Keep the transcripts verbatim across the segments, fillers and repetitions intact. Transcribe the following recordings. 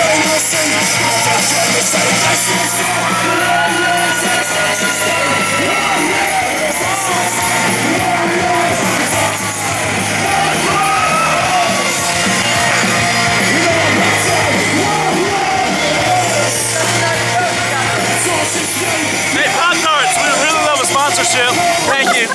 Sponsorship. Thank you.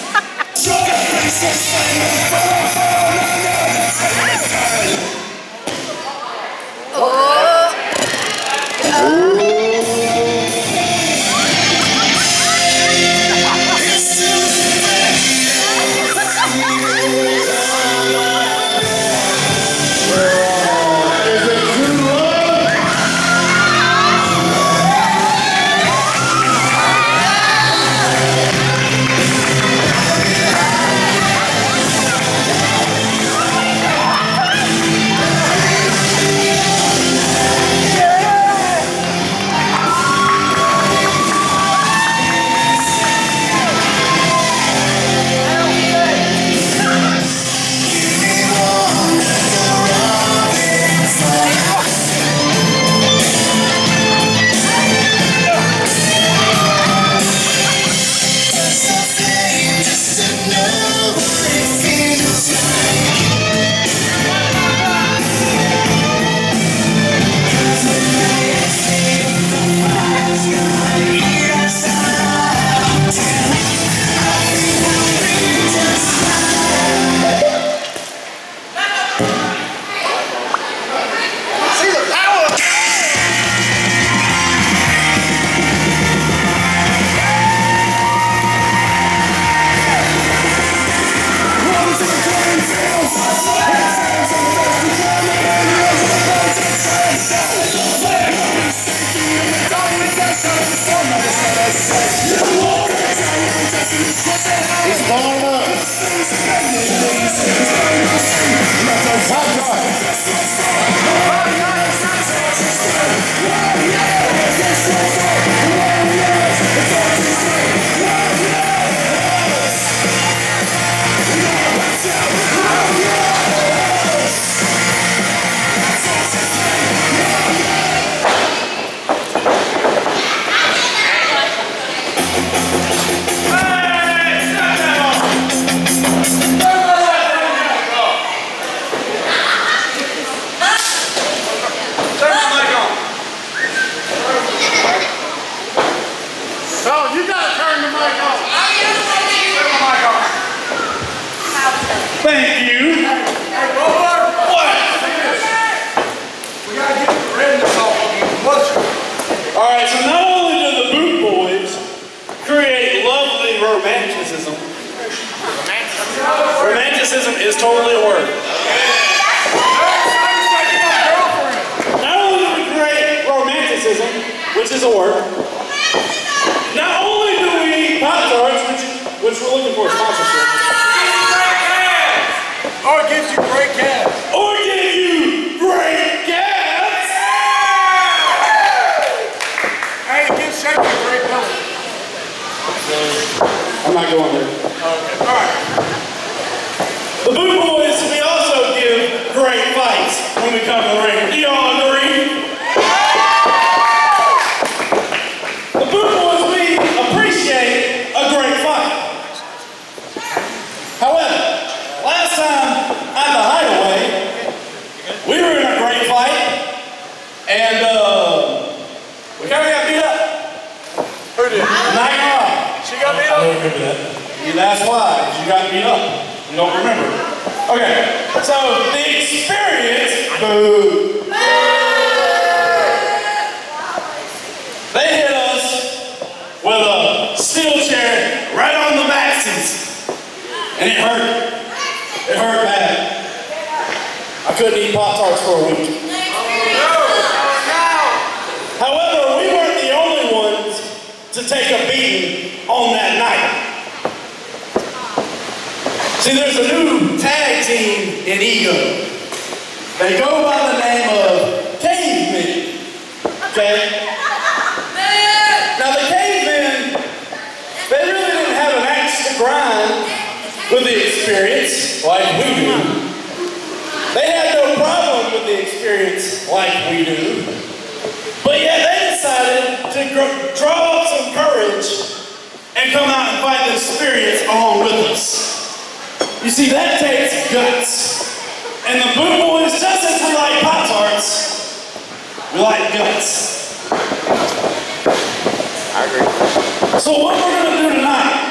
Thank you. Hey, Roller! What? We gotta get the redness off of you. What's All right, so not only do the Boot Boys create lovely romanticism, romanticism is totally a word. Not only do we create romanticism, which is a word, not only do we eat Pop-Tarts, which, which we're looking for a sponsorship, or it gives you great calves. or give you great calves. Hey, it gives Shaky great belly. I'm not going there. Okay, all right. The Boot Boys, we also give great fights when we come to the ring. Do y'all agree? The Boot Boys, we appreciate a great fight. However, last time at the Hideaway, we were in a great fight, and uh, we kind of got beat up. Who did? Not gonna lie. She got beat I don't up? remember that. You that's why, because you got beat up. You don't remember. Okay, so the experience, boo. They hit us with a steel chair right on the backsies. And it hurt. It hurt bad. I couldn't eat Pop-Tarts for a week. However, we weren't the only ones to take a beating on that night. See, there's a new tag team in Ego. They go by the name of Cavemen. Okay? Now the Cavemen, they really didn't have an axe to grind with the experience like we do. They had no problem with the experience like we do. gr- draw up some courage and come out and fight the experience along with us. You see, that takes guts. And the Boot Boys, just as we like Pop-Tarts, we like guts. I agree. So what we're going to do tonight,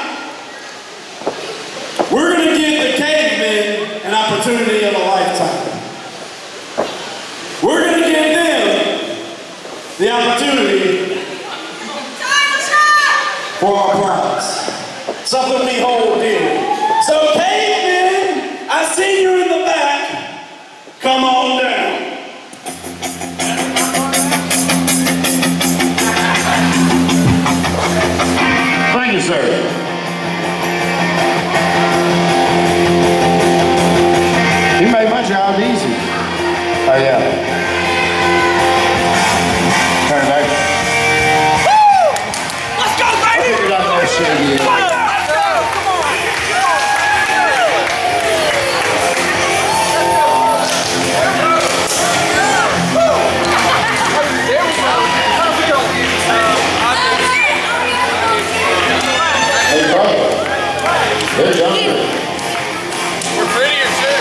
we're going to give the cavemen an opportunity of a lifetime. We're going to give them the opportunity for our prize. Something we hold dear. So cavemen, I see you in the back. Come on down. Thank you, sir. You made my job easy. Oh yeah. Turn it back. Woo! Let's go, baby! I figured out that shit again. Let's go! Come on! Hey, brother. They're younger. We're prettier too.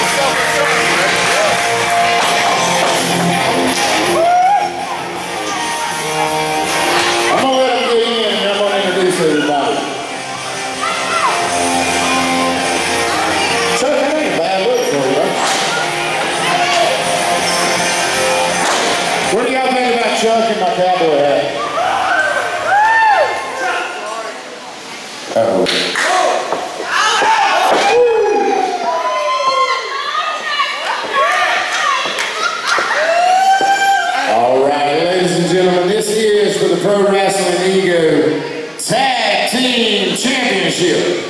I'm gonna let them get in and I'm gonna introduce everybody. Chuck, that ain't a bad look for you, right? What do y'all think about Chuck and my cowboy hat? Uh-oh. All right, ladies and gentlemen, this is for the Pro Wrestling Ego Tag Team Championship.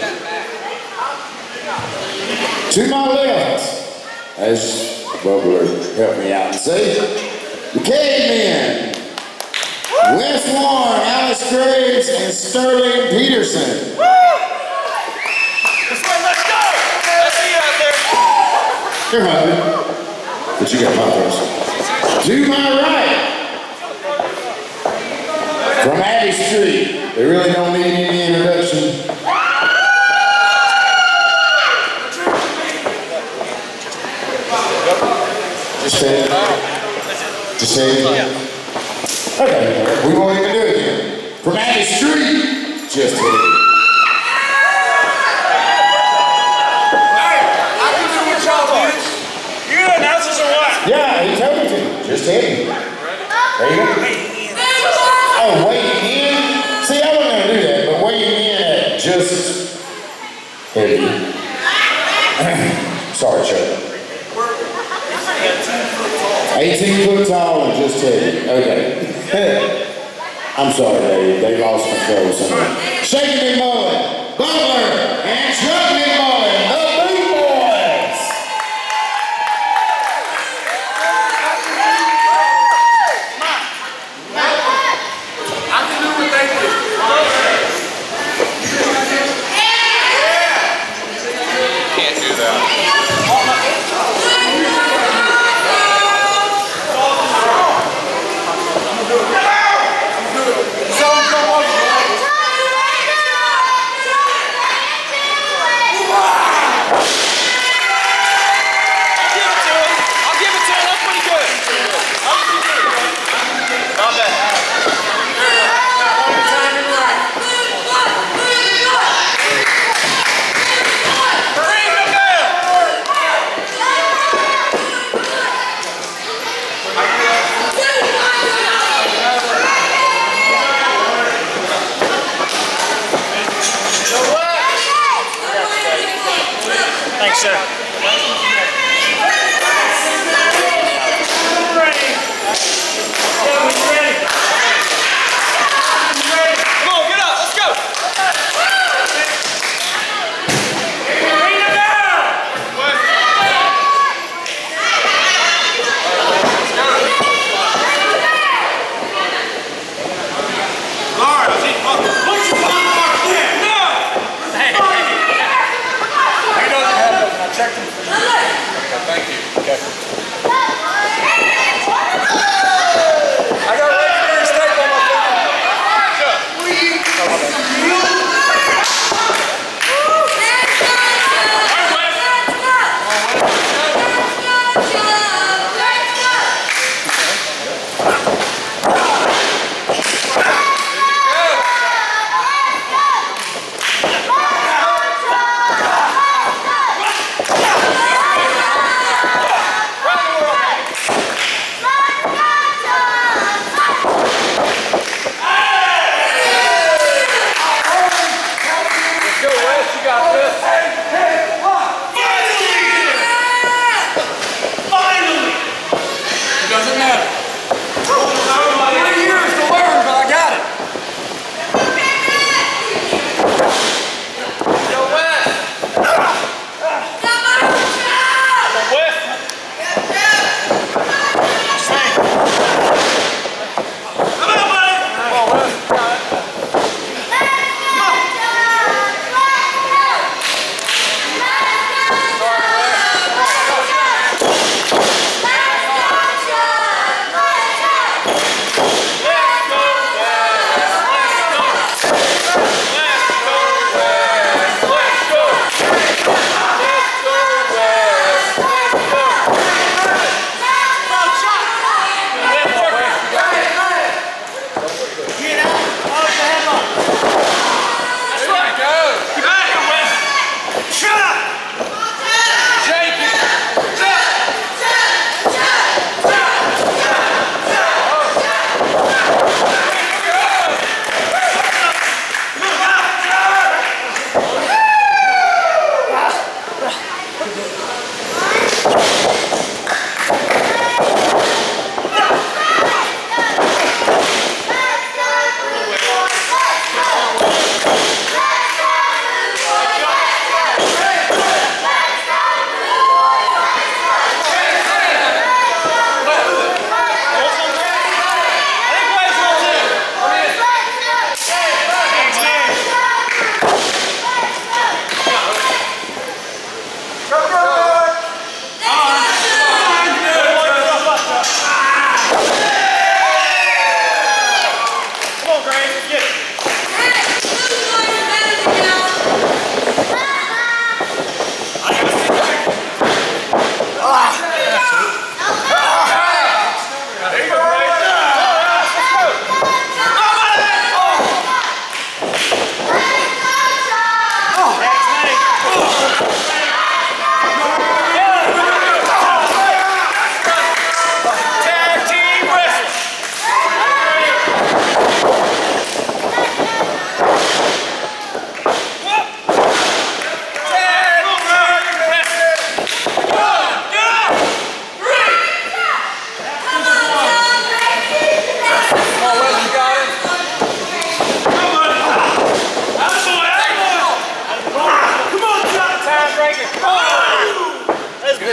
To my left, as Bubba helped me out and say, the Cavemen, Wes Warren, Alice Graves, and Sterling Peterson. Let's go! Let's see you out there. They're hungry, but you got Pop-Tarts. To my right, from Abbey Street, they really don't need any introduction. Just say it. Just say it. Okay, we won't even do it again. From Abbey Street, just hit it. I can do what y'all do. You announcers or what? Yeah, he told me to. Just hit him. There you go. Oh, weighing in? See, I wasn't going to do that, but weighing in at just heavy. Sorry, Chuck. eighteen foot tall and just heavy. Okay. I'm sorry, Dave. They lost control somewhere. Shaking McMullen, Butler, and Chuck McMullen, the Boot Boys. I can do what they do. Can't do that.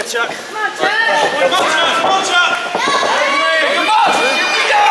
there, Chuck. Come on, Chuck. Come on, Chuck. Come on, Chuck. Come on. Here we go.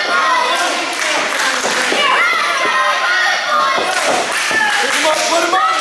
Put him up!